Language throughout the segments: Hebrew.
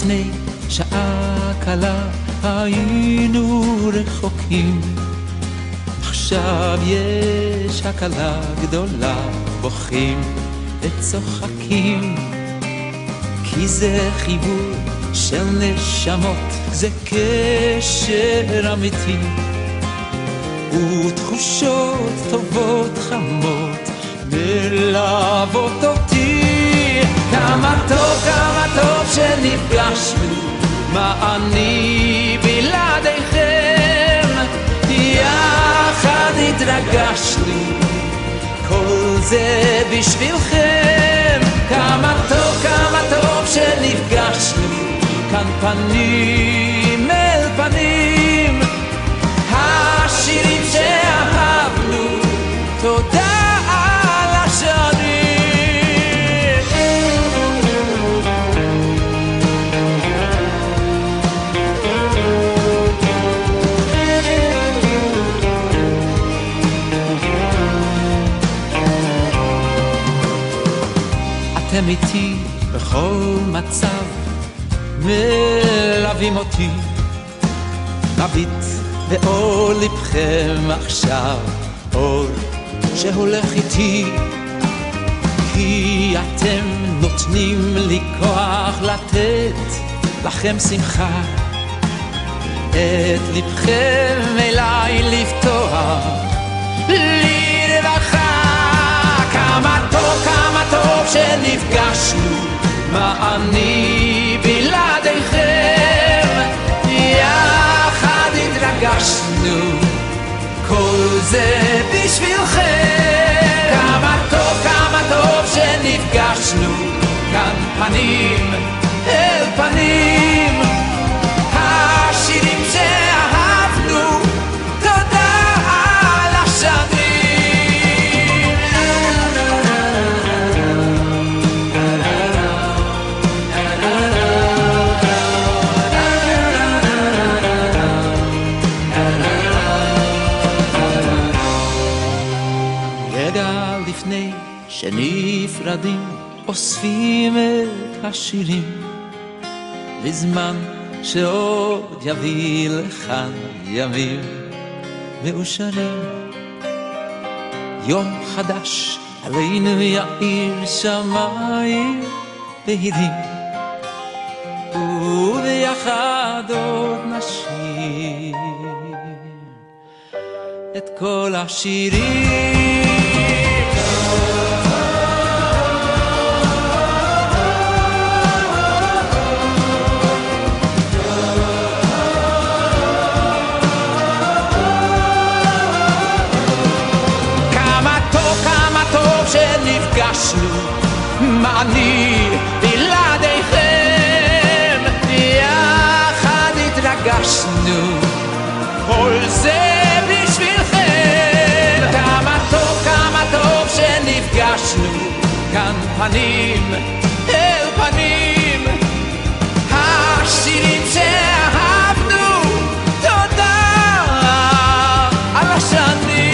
לפני שעה קלה היינו רחוקים, עכשיו יש הקלה גדולה, בוכים וצוחקים, כי זה חיבור של נשמות, זה קשר אמיתי, ותחושות טובות חמות מלוות אותי. כמה טוב שנפגשנו, מה אני בלעדיכם, יחד התרגשנו, כל זה בשבילכם. כמה טוב שנפגשנו, כאן פנים אל פנים, השירים שאהבנו, תודה על השנים. אתם איתי בכל מצב, מלווים אותי, מביט באור לבכם עכשיו, אור שהולך איתי, כי אתם נותנים לי כוח לתת לכם שמחה, את לבכם אליי לפתוח לרווחה. כמה טוב שנפגשנו, מה אני בלעדיכם, יחד התרגשנו, כל זה בשבילכם. כמה טוב שנפגשנו, כאן פנים אל פנים, השירים שאהבנו, תודה על השנים. לפני שנפרדים אוספים את השירים, בזמן שעוד יביא לכאן ימים מאושרים. יום חדש עלינו יאיר שמיים בהירים, וביחד עוד נשיר את כל השירים. שנפגשנו, מה אני בלעדיכם, יחד התרגשנו, כל זה בשבילכם. כמה טוב שנפגשנו, כאן פנים אל פנים, השירים שאהבנו, תודה על השנים.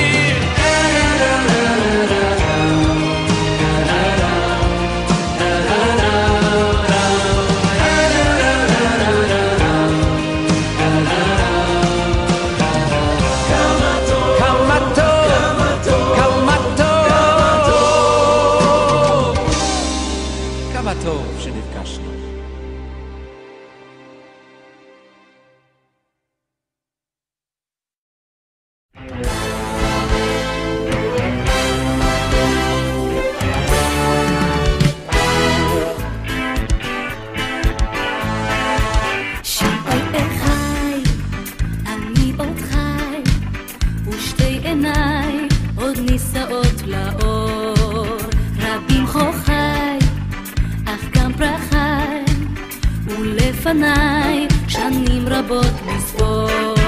טוב שנפגשנו. שאול אחי, אני עוד חי, ושתי עיניי עוד נישאות לאור, רבים חוכי פרחי ולפניי שנים רבות מספור.